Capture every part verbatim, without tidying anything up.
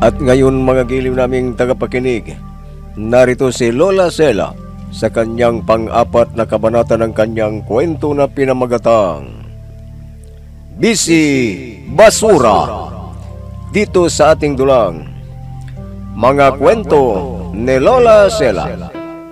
At ngayon mga giliw naming tagapakinig, narito si Lola Sela sa kanyang pang-apat na kabanata ng kanyang kwento na pinamagatang Bisi Basura. Dito sa ating dulang, mga kwento ni Lola Sela.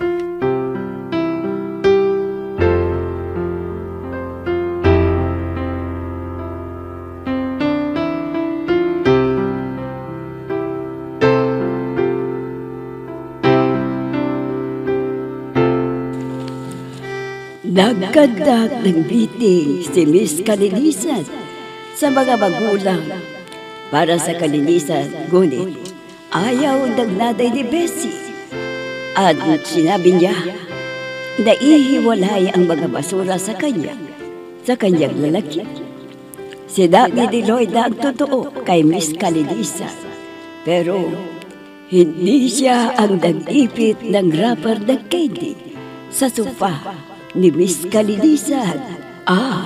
Nagkandak ng biting si Miss Kalinisan sa mga magulang para sa kalinisan, ngunit ayaw nagnaday ni Bessie. At sinabi niya na ihiwalay ang mga basura sa kanya, sa kanyang lalaki. Sinabi ni Lloyd na ang totoo kay Miss Kalinisan, pero hindi siya ang nag-ipit ng wrapper ng candy sa sofa ni Miss Kalinisan. Ah!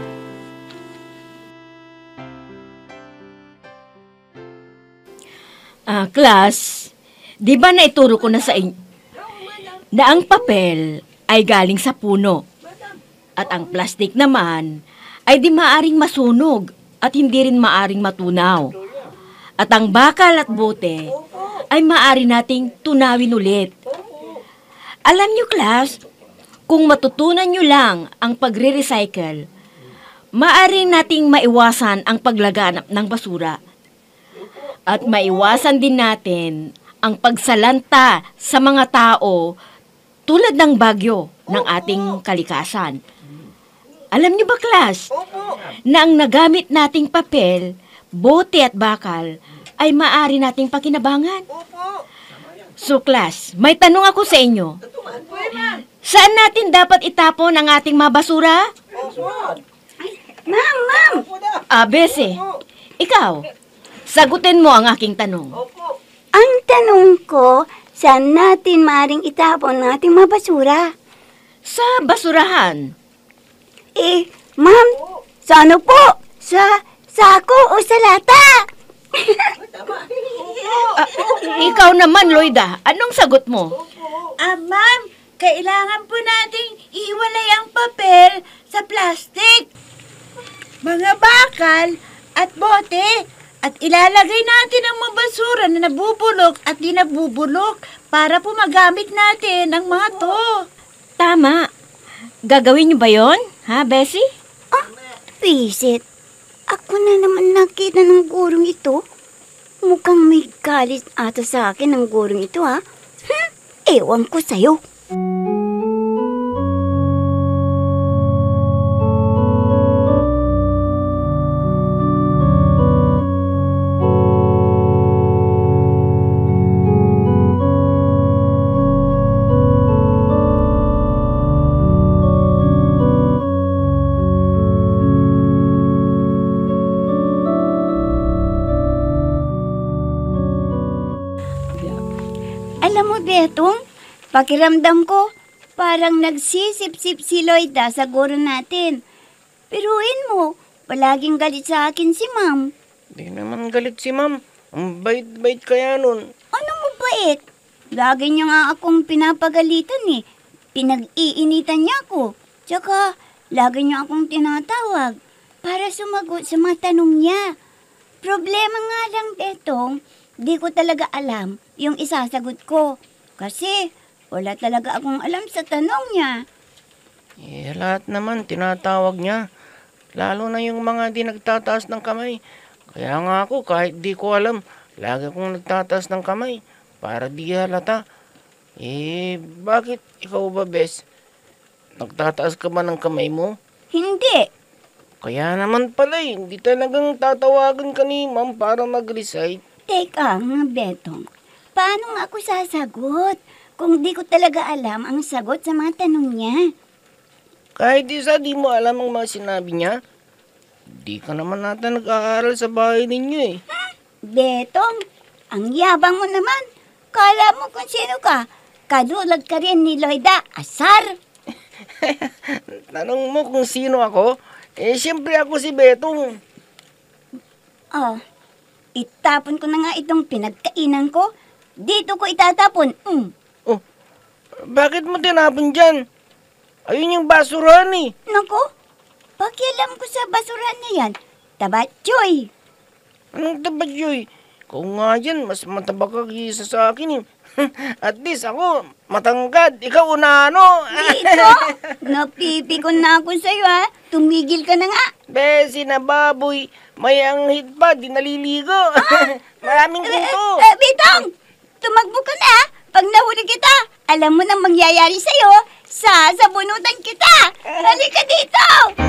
Ah, class, di ba naituro ko na sa inyo na ang papel ay galing sa puno at ang plastic naman ay di maaring masunog at hindi rin maaring matunaw. At ang bakal at bote ay maari nating tunawin ulit. Alam niyo, class, kung matutunan nyo lang ang pagre-recycle, maaari nating maiwasan ang paglaganap ng basura. At maiwasan din natin ang pagsalanta sa mga tao tulad ng bagyo ng ating kalikasan. Alam niyo ba, class, na ang nagamit nating papel, bote at bakal ay maaari nating pakinabangan? So, class, may tanong ako sa inyo. Saan natin dapat itapon ang ating mga basura? Ma'am, ma'am! Ah, Bese, ikaw, sagutin mo ang aking tanong. Ang tanong ko, saan natin maaring itapon ang ating mga basura? Sa basurahan. Eh, ma'am, sa ano po? Sa sako o sa lata? Ah, ikaw naman, Lloyda, anong sagot mo? Ah, ma'am, kailangan po nating ihiwalay ang papel sa plastic, mga bakal at bote, at ilalagay natin ang mga basura na nabubulok at di nabubulok para po magamit natin ang mga to. Tama. Gagawin niyo ba yon, ha, Bessie? Ah, visit. Ako na naman nakita ng gurong ito. Mukhang may galit ata sa akin ng gurong ito, ha? Hmm, ewan ko sa'yo. Alam mo, Betong, pakiramdam ko, parang nagsisip-sip si Lloyda sa guro natin. Piruin mo, palaging galit sa akin si Ma'am. Di naman galit si Ma'am. Ang bait-bait kaya nun. Ano mo bait? Lagi niya nga akong pinapagalitan eh. Pinag-iinitan niya ako. Tsaka, lagi niya akong tinatawag para sumagot sa mga tanong niya. Problema nga lang, Betong, di ko talaga alam yung isasagot ko. Kasi wala talaga akong alam sa tanong niya. Eh, lahat naman tinatawag niya. Lalo na yung mga di nagtataas ng kamay. Kaya nga ako, kahit di ko alam, lagi akong nagtataas ng kamay para di halata. Eh, bakit ikaw ba, Bes? Nagtataas ka ba ng kamay mo? Hindi. Kaya naman pala eh, hindi talagang tatawagan ka ni Ma'am para mag-recite. Teka nga, Betong. Paano nga ako sasagot kung di ko talaga alam ang sagot sa mga tanong niya? Kahit isa di mo alam ang mga sinabi niya. Di ka naman nata nag-aaral sa bahay ninyo eh. Betong, ang yabang mo naman. Kala mo kung sino ka. Kadulag ka rin ni Lloyda. Asar! Tanong mo kung sino ako? Eh, siyempre ako si Betong. Oh, Itapon ko na nga itong pinagkainan ko. Dito ko itatapon. Mm. Oh, bakit mo tinapon dyan? Ayun yung basurahan eh. Naku, pakialam ko sa basurahan na yan. Tabatchoy. Anong tabad yoy? Kung nga yan, mas mataba ka kaysa sa akin eh. At least ako, matangkad. Ikaw unano. Dito, napipikon na ako sa'yo ha. Tumigil ka na nga. Besi na baboy, may anghit pa, di naliligo. Maraming Eh, kuto. eh, Bitong, tumagbo ka na. Pag nahuli kita, alam mo nang mangyayari sa'yo. Sasabunutan kita. Halika dito.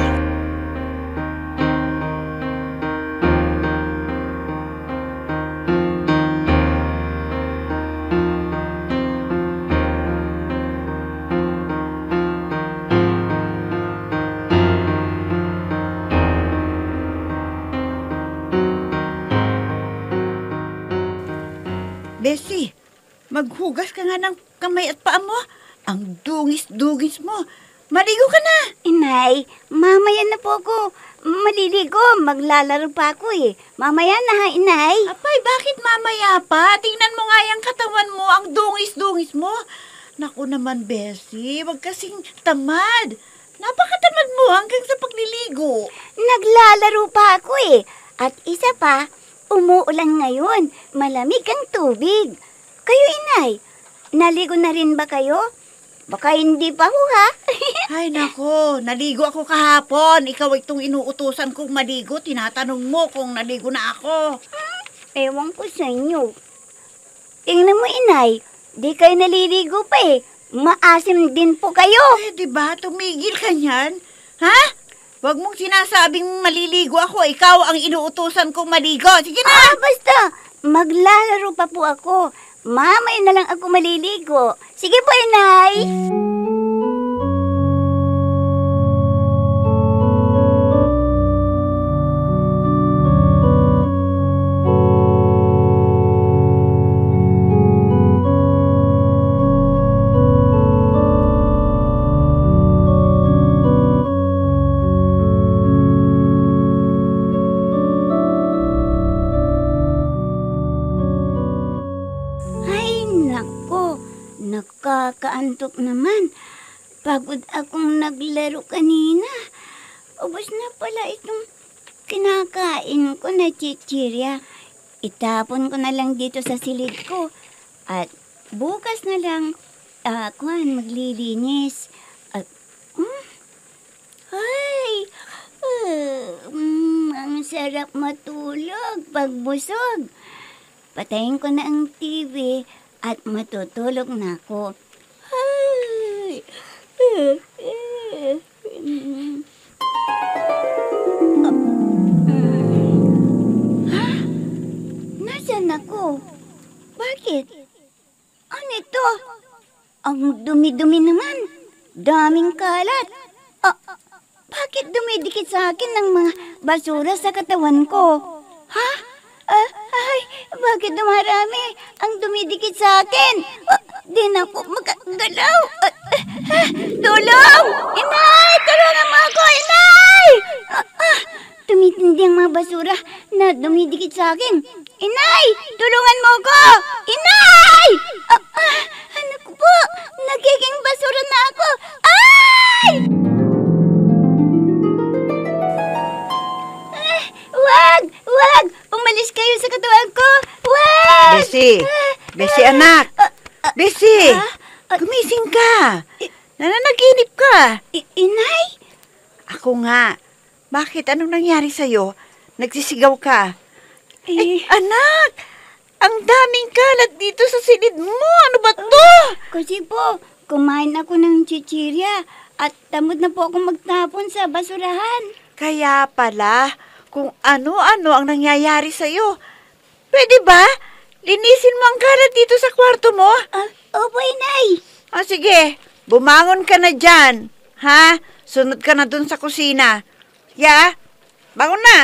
Bessie, maghugas ka nga ng kamay at paa mo. Ang dungis-dungis mo. Maligo ka na. Inay, mamaya na po ako maliligo. Maglalaro pa ako eh. Mamaya na ha, inay. Apay, bakit mamaya pa? Tingnan mo nga yung katawan mo, ang dungis-dungis mo. Naku naman, Bessie, wag kasing tamad. Napakatamad mo hanggang sa pagliligo. Naglalaro pa ako eh. At isa pa, umuulan ngayon. Malamig ang tubig. Kayo, inay, naligo na rin ba kayo? Baka hindi pa ho, ha? Ay, nako, naligo ako kahapon. Ikaw itong inuutusan kong maligo. Tinatanong mo kung naligo na ako. Ewan ko sa inyo. Tingnan mo, inay. Di kayo naliligo pa eh. Maasim din po kayo. Eh, di ba? Tumigil ka niyan. Ha? Huwag mong sinasabing maliligo ako. Ikaw ang inuutusan kong maligo. Sige na! Ah, basta. Maglalaro pa po ako. Mamaya na lang ako maliligo. Sige po, inay. Ay, nako. Nakakaantok naman. Pagod akong naglaro kanina. Ubos na pala itong kinakain ko na chichirya. Itapon ko na lang dito sa silid ko. At bukas na lang ako maglilinis. At, mm, ay, ah, mm, ang sarap matulog pag busog. Patayin ko na ang T V at matutulog na ako. Ay, mm. Ha? Nasaan ako? Bakit? Ano ito? Ang dumi-dumi naman. Daming kalat. Ah, bakit dumidikit sa akin ng mga basura sa katawan ko? Ha? Ah, ay, bakit dumarami ang dumidikit sa akin? Ah, di na ako magagalaw. Ah, ah, tulong! Inay! Tulungan mo ako, inay! Ah, ah, tumitindi ang mga basura na dumidikit sa akin. Inay! Tulungan mo ako! Inay! Ah, ah, ano ko po? Nagiging basura na ako. Ay! Ah, wag! Wag! Umalis kayo sa katawan ko! Wag! Bessie! Bessie, anak! Bessie! Gumising ka! Nananaginip ka! I- inay? Ako nga. Bakit? Anong nangyari sa'yo? Nagsisigaw ka? Eh, Anak! Ang daming kalat dito sa silid mo! Ano ba to? kasi po, kumain ako ng chichirya at tamad na po ako magtapon sa basurahan. Kaya pala, kung ano-ano ang nangyayari sa'yo. Pwede ba? Linisin mo ang kalat dito sa kwarto mo? Ah, opo, inay. O sige, bumangon ka na dyan. Ha? Sunod ka na dun sa kusina. Ya? Bangon na!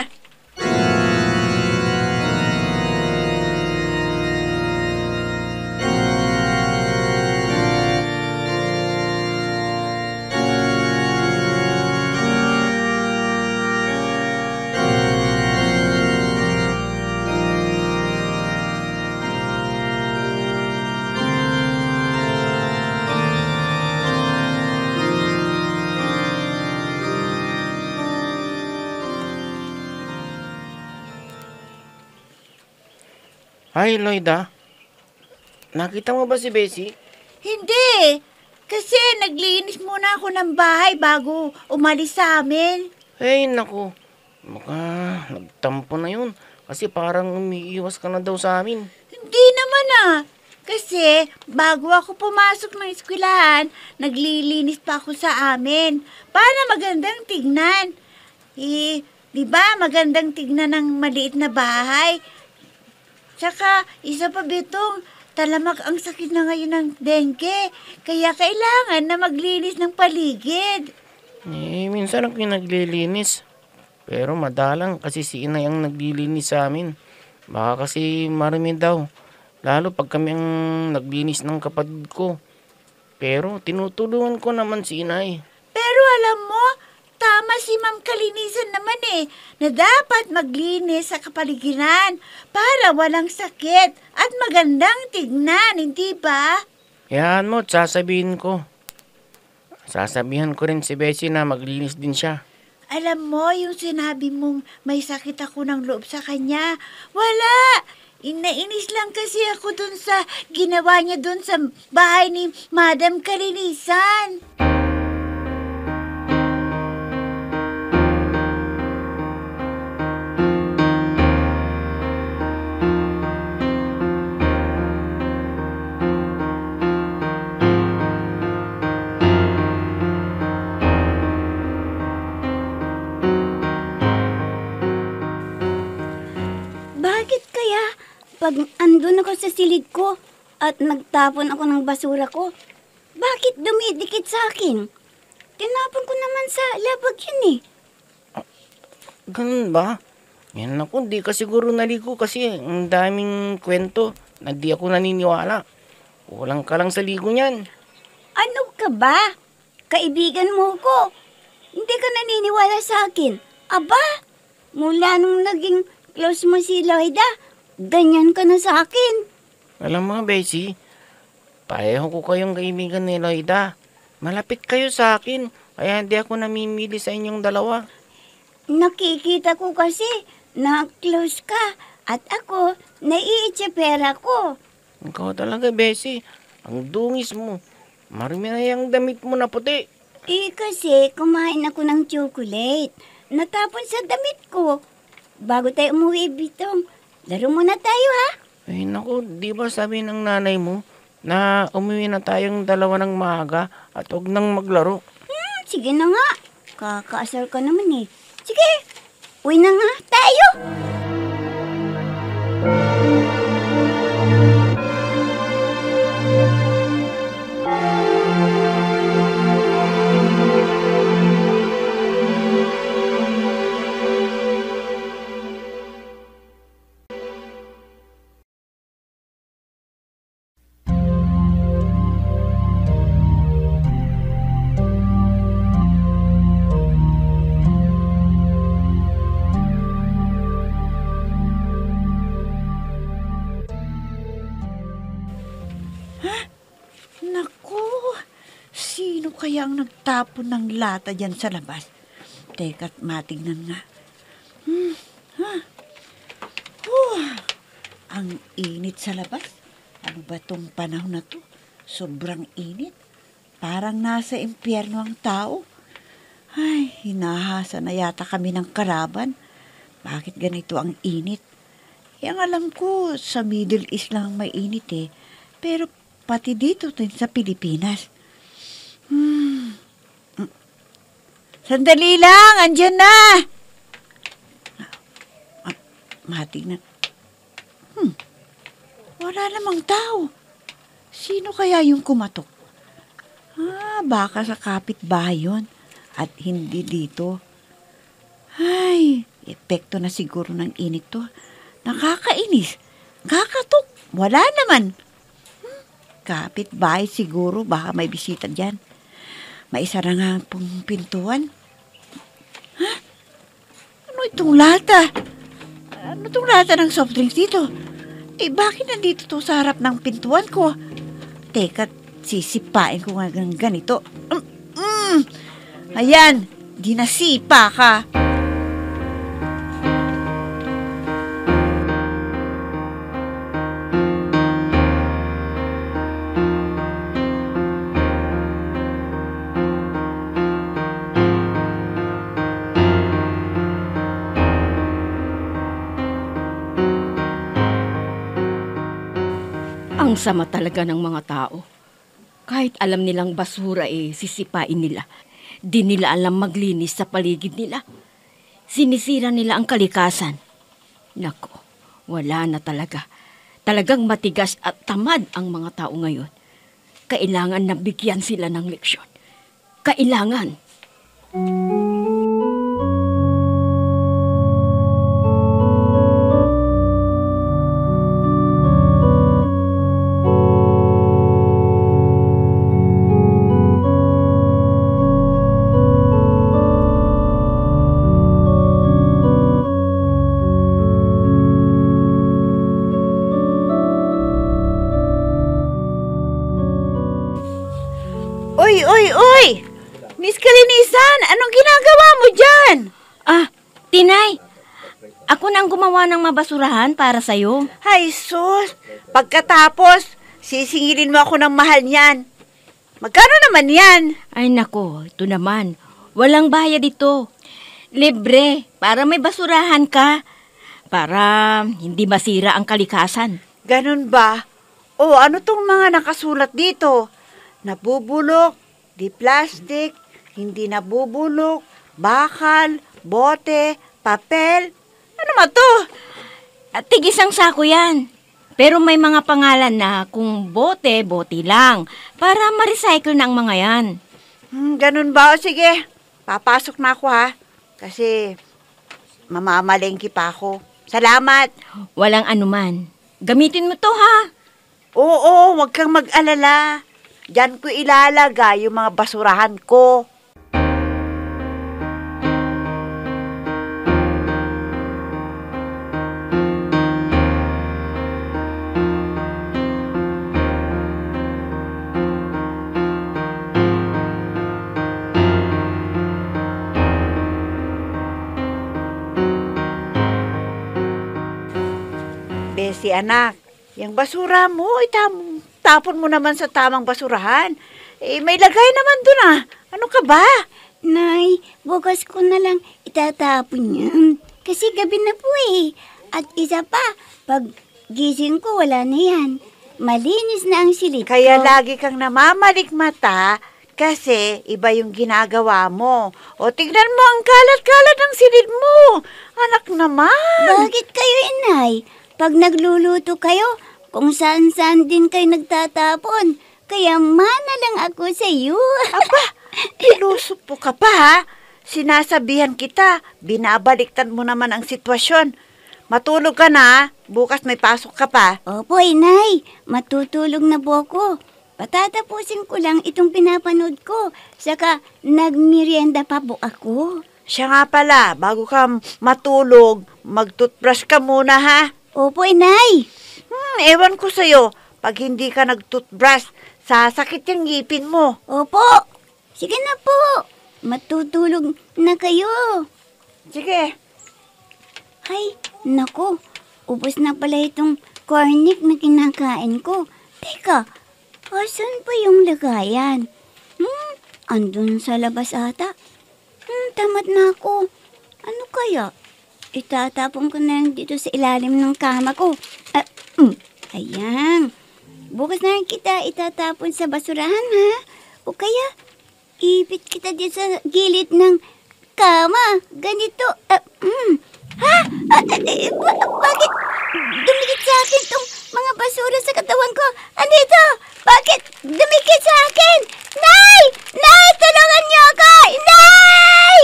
Hi, Loida. Nakita mo ba si Bessie? Hindi. Kasi naglinis muna ako ng bahay bago umalis sa amin. Ay, naku. Baka nagtampo na yun. Kasi parang umiiwas ka na daw sa amin. Hindi naman ah. Kasi bago ako pumasok ng eskwelahan, naglilinis pa ako sa amin para magandang tignan. Eh, di ba magandang tignan ng maliit na bahay? Tsaka, isa pa bitong, talamak ang sakit na ngayon ng dengue. Kaya kailangan na maglinis ng paligid. Eh, minsan ako yung naglilinis. Pero madalang kasi si inay ang naglilinis sa amin. Baka kasi marami daw. Lalo pag kami ang naglinis ng kapatid ko. Pero tinutulungan ko naman si inay. Pero alam mo, tama si Ma'am Kalinisan naman eh, na dapat maglinis sa kapaligiran para walang sakit at magandang tignan, hindi ba? Yan mo, sasabihin ko. Sasabihan ko rin si Bessie na maglinis din siya. Alam mo, yung sinabi mong may sakit ako ng loob sa kanya, wala! Inainis lang kasi ako dun sa ginawa niya dun sa bahay ni Madam Kalinisan. Bakit kaya pag andun ako sa silid ko at nagtapon ako ng basura ko, bakit dumidikit sa akin? Tinapon ko naman sa labag yun eh. Ganun ba? Yan ako, di ka siguro naligo kasi ang daming kwento na di ako naniniwala. Kulang ka lang sa ligo niyan. Ano ka ba? Kaibigan mo ko. Hindi ka naniniwala sa akin. Aba, mula nung naging close mo si Loida, ganyan ka na sa akin. Alam mo, Bessie, pareho ko kayong kaibigan ni Loida. Malapit kayo sa akin, kaya hindi ako namimili sa inyong dalawa. Nakikita ko kasi na close ka at ako naiitsipera ko. Ikaw talaga, Bessie. Ang dungis mo. Marami na yung damit mo na puti. Eh kasi kumain ako ng chocolate. Natapon sa damit ko. Bago tayo umuwi, Bitong, laro muna tayo ha? Ay naku, di ba sabi ng nanay mo na umuwi na tayong dalawa ng maaga at huwag nang maglaro? Hmm, sige na nga. Kakaasar ka naman eh. Sige, uwi na nga tayo. Naku, sino kaya ang nagtapon ng lata dyan sa labas? Teka't matignan nga. Hmm, ha? Huh, ang init sa labas. Ano ba tong panahon na to? Sobrang init. Parang nasa impyerno ang tao. Ay, hinahasa na yata kami ng karaban. Bakit ganito ang init? Yang alam ko, sa Middle East lang may init eh. Pero pati dito din sa Pilipinas. Hmm. Sandali lang, andyan na! Ah, matig na. Hmm. Wala namang tao. Sino kaya yung kumatok? Ah, baka sa kapitbahay yun. At hindi dito. Ay, epekto na siguro ng init to. Nakakainis. Kakatok. Wala naman. Kapit-bahay siguro, baka may bisita dyan. Maisa na nga pong pintuan. Ha? Ano itong lata? Ano itong lata ng soft drinks dito? Eh, bakit nandito to sa harap ng pintuan ko? Teka, sisipain ko nga ng ganito. Mm, mm. Ayan, di nasipa ka. Ang sama talaga ng mga tao. Kahit alam nilang basura eh, sisipain nila. Di nila alam maglinis sa paligid nila. Sinisira nila ang kalikasan. Nako, wala na talaga. Talagang matigas at tamad ang mga tao ngayon. Kailangan na bigyan sila ng leksyon. Kailangan. Uy, uy, uy! Miss Kalinisan, anong ginagawa mo dyan? Ah, Tinay, ako nang gumawa ng mabasurahan para sa'yo. Ay, sus! Pagkatapos, sisingilin mo ako ng mahal niyan. Magkano naman yan? Ay nako, ito naman. Walang bayad ito. Libre, para may basurahan ka. Para hindi masira ang kalikasan. Ganun ba? O ano tong mga nakasulat dito? Nabubulok, di plastic, hindi nabubulok, bakal, bote, papel. Ano ba to? At tig-isang sako yan. Pero may mga pangalan na kung bote, bote lang. Para ma-recycle na ang mga yan. Hmm, ganun ba? O sige, papasok na ako ha. Kasi mamamalengki pa ako. Salamat. Walang anuman. Gamitin mo to ha. Oo, wag kang mag-alala. Diyan ko ilalagay yung mga basurahan ko. Besi anak, yung basura mo, itam tapon mo naman sa tamang basurahan. Eh, may lagay naman dun ah. Ano ka ba? Nay, bukas ko na lang itatapon yan. Kasi gabi na po eh. At isa pa, pag gising ko, wala na yan. Malinis na ang silid ko. Kaya lagi kang namamalikmata kasi iba yung ginagawa mo. O tignan mo ang kalat-kalat ng silid mo. Anak naman. Bakit kayo, inay? Pag nagluluto kayo, kung saan-saan din kayo nagtatapon. Kaya mana lang ako sa iyo. Aba, ilusup po ka pa ha. Sinasabihan kita, binabaliktad mo naman ang sitwasyon. Matulog ka na ha. Bukas may pasok ka pa. Opo, inay. Matutulog na po ako. Patatapusin ko lang itong pinapanood ko. Saka nagmerienda pa po ako. Siya nga pala, bago ka matulog, mag-toothbrush ka muna ha. Opo, inay. Hmm, ewan ko sa'yo. Pag hindi ka nag-toothbrush, sasakit yung ngipin mo. Opo. Sige na po. Matutulog na kayo. Sige. Ay, naku. Ubos na pala itong cornic na kinakain ko. Teka, asan pa yung lagayan? Hmm, andun sa labas ata. Hmm, tamad na ako. Ano kaya? Itatapon ko na lang dito sa ilalim ng kama ko. Ah, mm, ayan. Bukas na lang kita itatapon sa basurahan, ha? O kaya, ipit kita dito sa gilid ng kama. Ganito. Ah, mm. Ha? Ah, eh, ba- bakit dumikit sa akin tong mga basura sa katawan ko? Ano ito? Bakit dumikit sa akin? Nay! Nay! Tulungan niyo ako! Nay!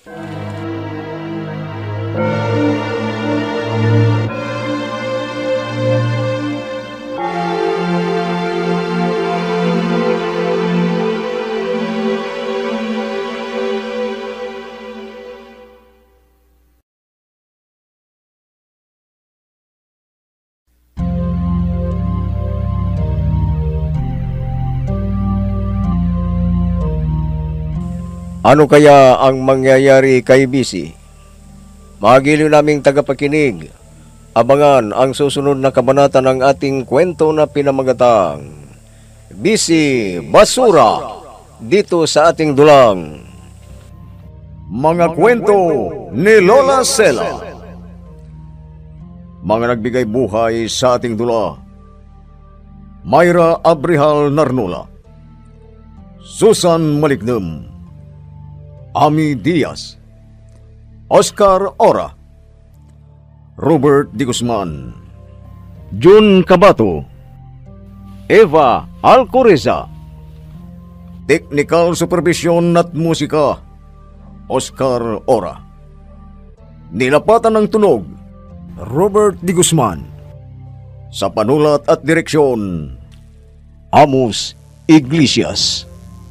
Ano kaya ang mangyayari kay Bisi? Magiliw naming tagapakinig. Abangan ang susunod na kabanata ng ating kwento na pinamagatang Bisi Basura dito sa ating dulang Mga Kwento ni Lola Sela. Mga nagbigay buhay sa ating dula: Myra Abrihal Narnula, Susan Malignem, Ami Diaz, Oscar Ora, Robert Di Guzman, Jun Cabato, Eva Alcoreza. Technical Supervision at Musika, Oscar Ora. Nilapatan ng tunog, Robert Di Guzman. Sa panulat at direksyon, Amos Iglesias.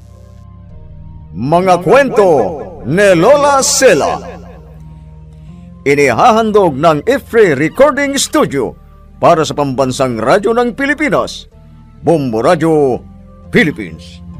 Mga kwento ni Lola Sela. Inihahandog ng Ifre Recording Studio para sa pambansang radyo ng Pilipinas, Bombo Radio, Philippines.